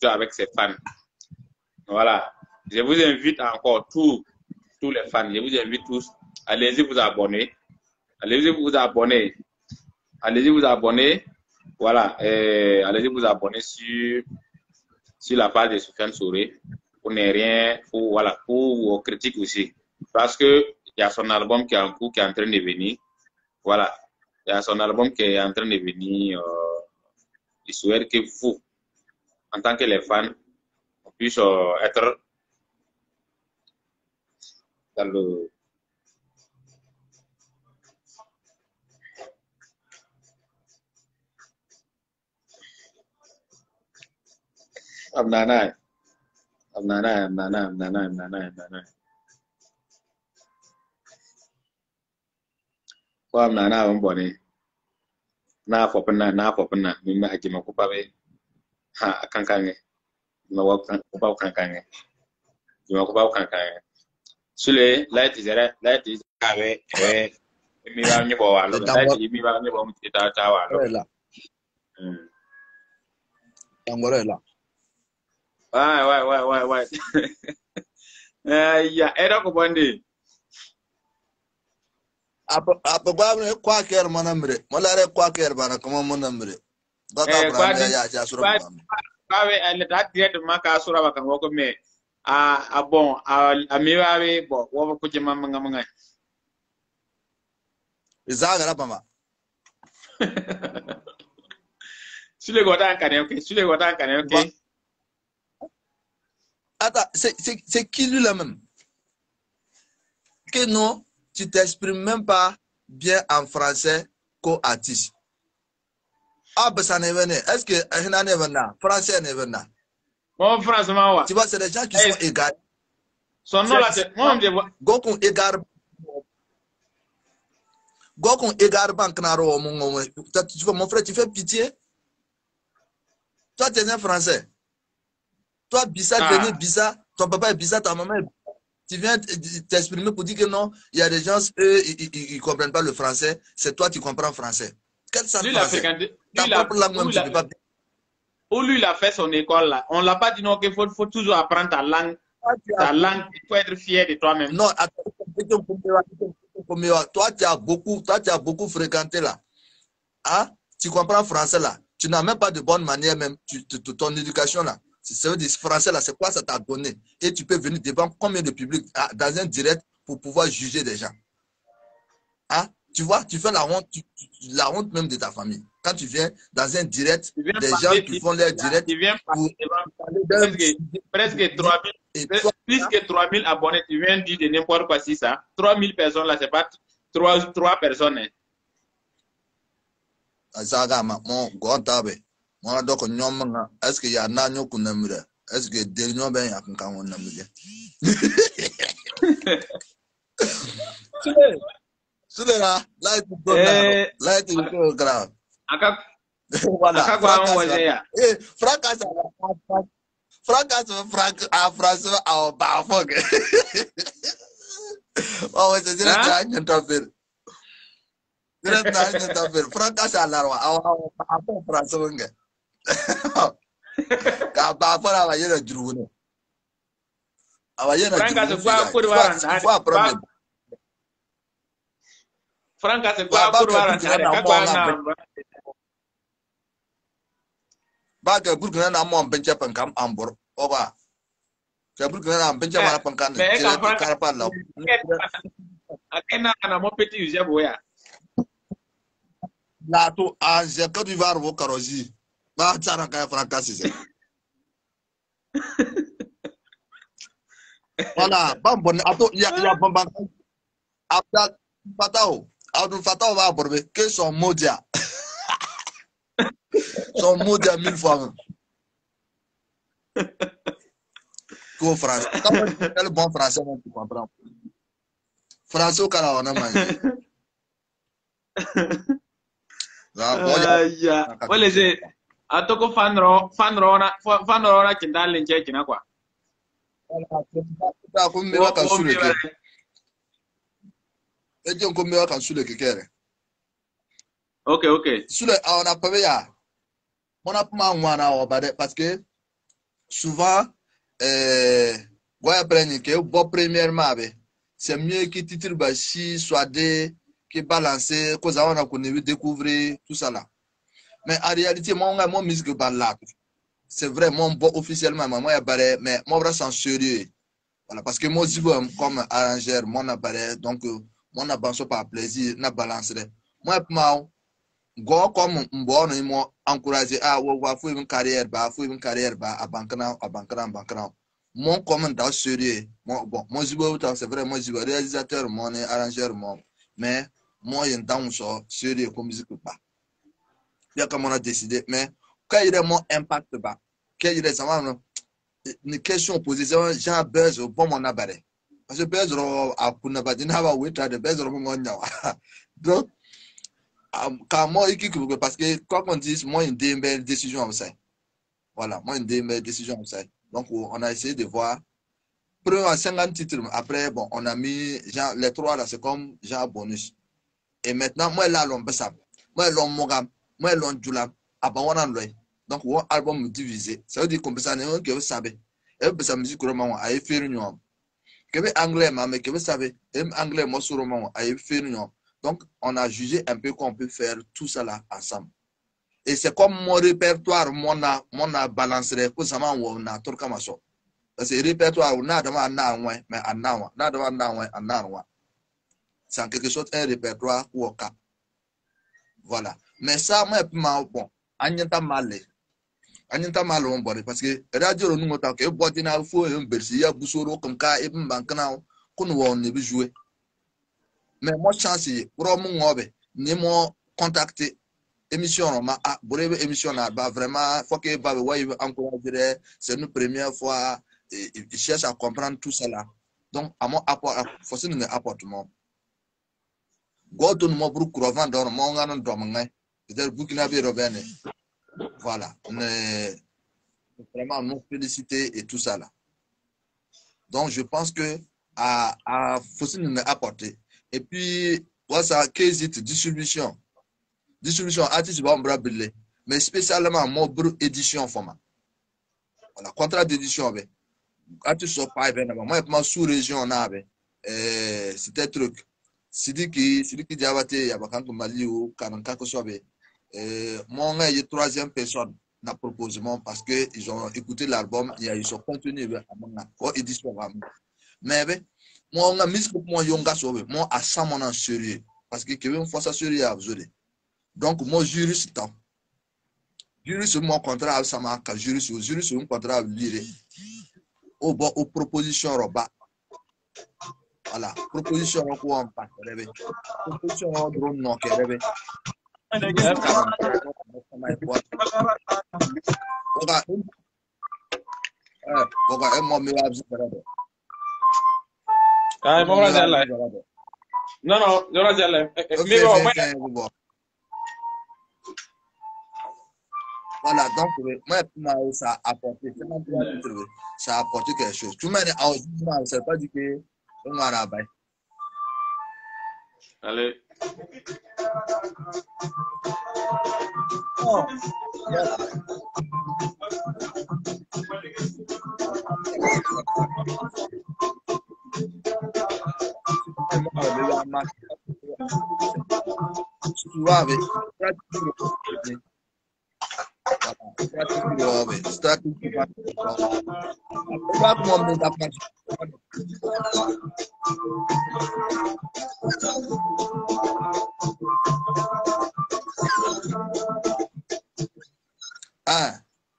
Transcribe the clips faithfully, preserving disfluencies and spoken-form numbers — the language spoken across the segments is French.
avec ses fans. Voilà. Je vous invite encore tous, tous les fans, je vous invite tous, allez-y vous abonner. Allez-y vous abonner. Allez-y vous abonner. Voilà. Allez-y vous abonner sur, sur la page de Soufiane Souré. Pour ne rien, pour, voilà, pour vos critiques aussi. Parce que il y a son album qui est en cours, qui est en train de venir. Voilà. Il y a son album qui est en train de venir. Euh, je souhaite que vous, en tant que les fans, on puisse euh, être dans le Amnana, Amnana, Amnana, Amnana, Amnana, Amnana. Kwa Amnana ambone. Na fopena, na fopena, mimi ajima kupawe. Ha, kankange. Mwa kupawe kankange. Mwa kupawe kankange. Sule, light is there, light is there. Eh, mi ba nyi bo wa lo. Light mi ba nyi bo mu ta ta wa lo. Hmm. Angorela. Ouais, ouais, ouais, ouais, ouais. Il y a Era Kobandi. Apa gwa kwa ker manamre. Molare kwa ker bana kama manamre. Data brand ya ya sura. Bawe elle ta direct maka sura baka ngoko me. Ah ah bon, ah amiwawe bo wo ko jema manga manga. Izaga rapama. Sule gota kane OK, sule gota kane OK. Attends, c'est qui lui là même? Que non, tu t'exprimes même pas bien en français qu'au artiste. Ah, ben ça n'est venu. Est-ce que un n'est venu? Français n'est venu? Bon, franchement, ouais. Tu vois, c'est des gens qui sont égaux. Son nom là, c'est. Moi, je vois. Gokun égard. Gokun égard banknaro, mon tu vois, mon frère, tu fais pitié. Toi, tu es un français. Toi, Bissa, ah. Tu es Bissa, ton papa est Bissa, ta maman est Bissa. Tu viens t'exprimer pour dire que non, il y a des gens, eux, ils ne comprennent pas le français. C'est toi qui comprends le français. Quel sens français? Ta propre langue même, tu ne peux pas. Où lui, il a fait son école là. On ne l'a pas dit non, qu'il faut, faut toujours apprendre ta langue. Ta langue, il faut être fier de toi-même. Non, attends, toi, tu as beaucoup, toi, tu as beaucoup fréquenté là. Hein? Tu comprends le français là. Tu n'as même pas de bonne manière même. Tu, tu, ton éducation là. Ça veut dire français là, c'est quoi ça t'a donné? Et tu peux venir devant combien de public dans un direct pour pouvoir juger des gens. Hein? Tu vois, tu fais la honte, tu, tu, la honte même de ta famille. Quand tu viens dans un direct, des gens qui font leur direct tu viens pour presque, presque trois mille, plus que trois mille abonnés, tu viens dire de n'importe quoi si ça. trois mille personnes là, c'est pas trois personnes. Hein. Est-ce qu'il y a un agneau qu'on aimerait? Est-ce que des gens ben y'a qu'on on aimerait? C'est là, là il faut grave, là il faut grave. Voilà. Eh, fracas, fracas, fracas, à français, à bafog. Oh, c'est direct là, il y a un tafel. Direct là, il y a un tafel. Fracas à la roi, à à français. Kaba fora va yera drone. Aba yera drone. Franca se kwa problem. Franca se kwa kurwara ka kwa na. Ba ga burgana na mo benche pankam ambor. Oba. Ka burgana na benche mara pankan. Tire ka pa la. Akena na mo petit uje boya. La to anje Côte d'Ivoire vo karoji. Ba tsara ka Franca c'est. Voilà, bon bon attends, il y a il y a bon bon. Abdul Fatah, Abdul Fatah va aborder que son modia. Son modia mille fois. Qu'au français. Comment le bon français tu comprends? Français au Canada on a mangé. Là, ya. Wale je atoko fanro fanro na fanro na kindale nje kina kwa. Voilà, comme me va kan sule ke. Et donc comme me va kan sule ke kere. OK, OK. Sule on a pas ya. On a pas mwana o bade parce que souvent, euh, ouais, que bon, premièrement, c'est mieux que titre Bashi soit des qui balancé, cause on a connu découvrir tout ça là. Mais en réalité, moi, on a musique balade. C'est vraiment bon officiellement, moi, mais moi, je suis sérieux. Voilà, parce que moi, je suis comme arrangeur, mon appareil, donc, mon abandon par plaisir, na balancerai. Moi, moi, go comme bon, ils m'ont encouragé à avoir une carrière, bah, une carrière, bah, à bankran, à bankran, bankran. Mon commandant sérieux, bon, moi, je suis c'est vrai, moi, je suis réalisateur, mon arrangeur, mon, mais moi, il y a un temps sérieux comme musique pas. Bien comme on a décidé, mais quand il y a mon impact bas, quand il y a une question posée, j'ai besoin bon mon abaré. Parce que besoin à Punabadina va oui, t'as de besoin mon donc, quand moi, parce que quoi qu'on dise, moi, une décision ça. Voilà, moi, une décision ça. Donc, on a essayé de voir. Premier à cinquante titres, après, bon, on a mis genre, les trois là, c'est comme genre bonus. Et maintenant, moi, là, l'on peut ça. Moi, l'on mogam, moi, l'on djulam, abawana loy. Donc, un album divisé. Ça veut dire qu'on peut ça, que vous savez. Et vous savez, musique, comment a fait une union. Que vous anglais, mais que vous savez, et anglais, moi, sur le moment, a fait une union. Donc, on a jugé un peu qu'on peut faire tout ça là ensemble. Et c'est comme mon répertoire, mon a, mon a balancé, pour ça, on a tout comme ça. Parce que le répertoire, on a devant un an, mais un an, on a devant un an, un an. C'est en quelque sorte un répertoire ou un cas. Voilà. Mais ça, moi, bon, Agneta Malé. Agneta Malé, on boit parce que radio, nous, on a que boîte in alpha et un bercy, à Boussoro, comme cas, et un bancana, qu'on va ne jouer. Mais moi, chance, pour mon hobby, ni moi contacter émission, ma brève émission, bah vraiment, faut que bah, ouais, encourager, c'est une première fois, il cherche à comprendre tout cela. Donc, à mon apport, faut que nous apportons. Goto no mobru kurovan don mo ngano domangai peut-être Burkina Faso robene voilà ne vraiment nous féliciter et tout ça là. Donc je pense que à à faut nous apporter et puis voilà ça qu'est distribution distribution artiste va brabile mais spécialement mobru édition format voilà contrat d'édition avec artiste sur pas ben moi moi sous région na avec euh c'était truc Sidiki, Sidiki Diabate, Yabakanko Maliou, Kanankako Sobe. Mon gars est troisième personne n'a proposement parce qu'ils ont écouté l'album, ils sont contenus à mon édition. Mais mon gars, mis pour moi, Yonga Sobe, moi, à ça, mon en sérieux. Parce que Kevin Fossa sérieux à vous. Donc, moi, juriste, juriste, mon contrat à Sama, juriste, juriste, mon contrat à lire. Au bon, aux propositions, Roba. Voilà, proposition en quoi on passe, proposition en drone non, qui est Oga, moi, me Ah, bon, là, là. Non, non, non, là, là. Mais bon, voilà, donc, moi, ça a apporté, ça a apporté quelque chose. Tout le monde, ça ne veut pas dire que on va là-bas. Allez. Oh. Suave. Ah.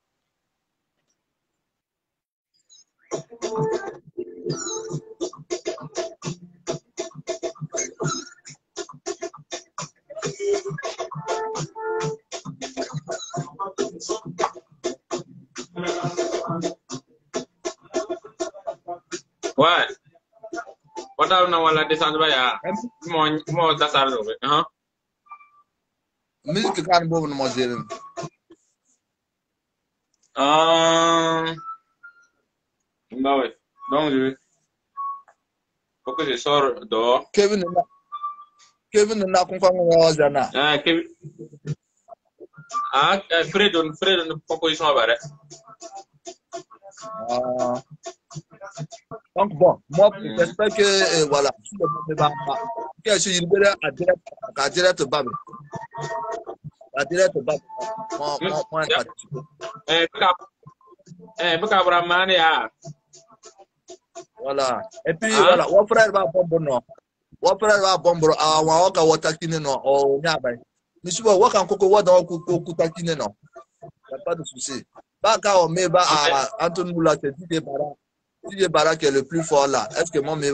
Ouais. What are now la descendre ba ya? Mo mo tasar do. Hein? Musique kan bobu no mo zeren. Euh bah ouais. Donc je faut que je sors dehors. Kevin Kevin na kon kon wa zana. Ah Kevin. Ah Fred on Fred on proposition ba rek. Euh, donc bon, moi j'espère que euh, voilà, si le monde va pas, que je suis libéré à direct, à direct bab, à direct bab, moi moi moi participer. Eh, eh, buka Brahman ya. Voilà. Et puis voilà, mon frère va bon bon. Mon frère va bon bon. Ah, wa ka watakine no, oh nyaba. Monsieur wa kan koko wa dans koko kutakine no. Y a pas de souci. Ba ka o me ba à Anthony Moula, c'est Didier Bara. Didier Bara qui est le plus fort là. Est-ce que moi